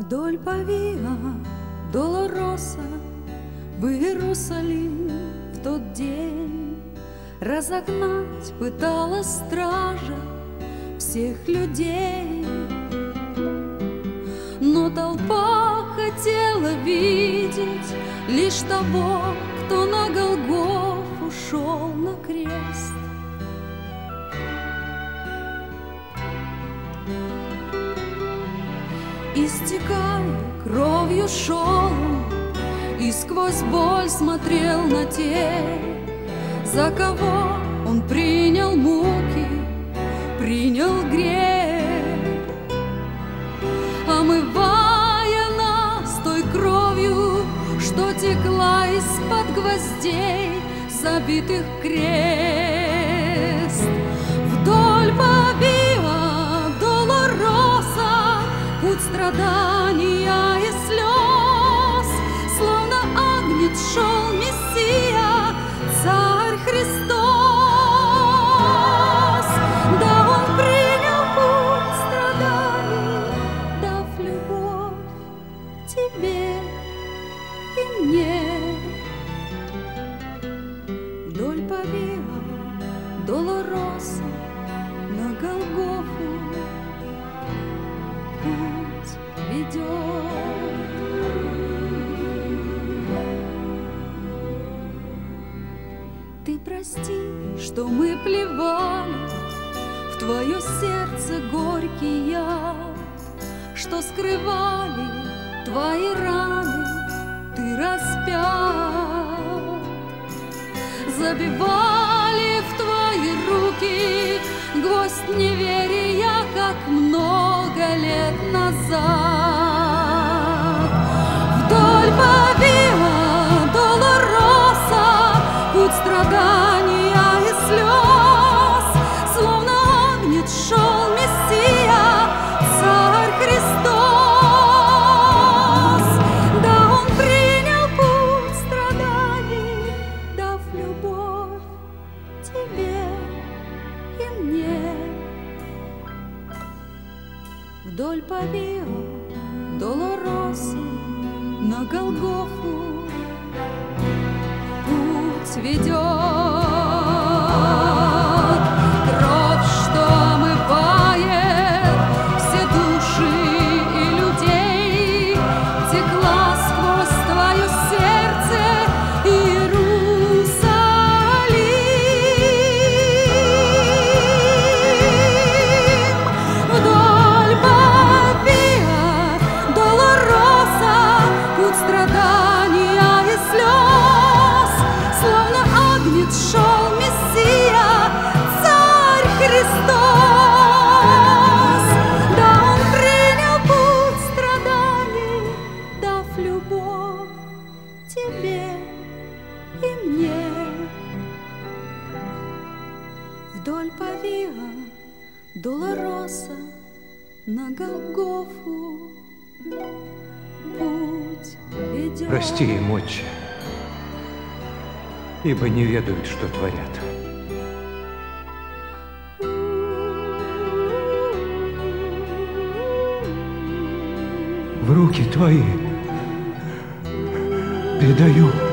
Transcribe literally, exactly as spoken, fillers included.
Вдоль по Виа Долороса в Иерусалим в тот день разогнать пыталась стража всех людей. Но толпа хотела видеть лишь того, кто на Голгофу шел на крест. Истекая кровью шел он, и сквозь боль смотрел на тех, за кого он принял муки, принял грех, омывая нас той кровью, что текла из-под гвоздей, забитых в крест. Вдоль по Виа Долороса путь страдания и слез, словно агнец шел Мессия, Царь Христос. Да, Он принял путь страданий, дав любовь тебе и мне. Вдоль по Виа Долороса на Голгофу путь ведет. Ты прости, что мы плевали в твое сердце горький яд, что скрывали твои раны, ты распят, забивали в твои руки гвоздь неверия, как много лет назад. Вдоль по Виа Долороса путь страдания и слез, словно агнец шел Мессия, Царь Христос. Да, Он принял путь страданий, дав любовь тебе и мне. Вдоль по Виа Долороса на Голгофу путь ведет. Кровь, что омывает все души и людей, текла сквозь твое сердце, Иерусалим. Вдоль по Виа Долороса путь страдания и слез, словно агнец шел Мессия, Царь Христос. Да, Он принял путь страданий, дав любовь тебе и мне. Вдоль по Виа Долороса на Голгофу путь ведет. Прости им, Отче, ибо не ведают, что творят. В руки Твои предаю